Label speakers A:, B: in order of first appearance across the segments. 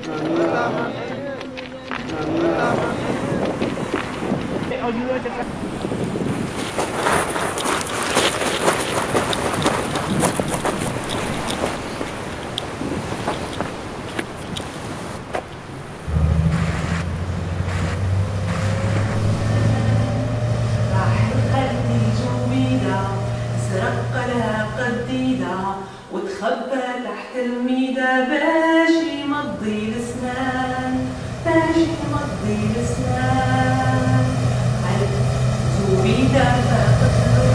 A: سرقلها قديدة وتخبى تحت الميدة باش يمضي الاسنان، باش يمضي الاسنان. على زبيدة فقتلو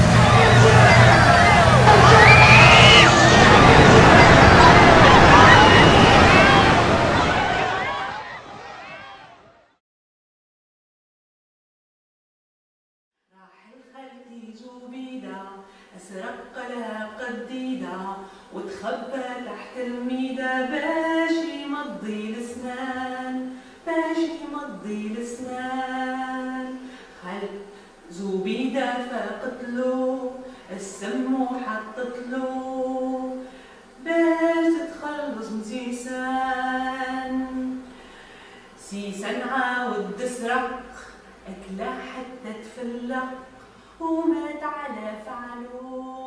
A: خالتي زبيدة سرقلها قديدة وتخبى تحت الميدة باش يمضي الاسنان، باش يمضي الاسنان. خالت زبيدة فقتلو السم وحطتلو باش تتخلص من سيسان. سيسان عاود تسرق أكلها حتى تفلق ومات على فعله.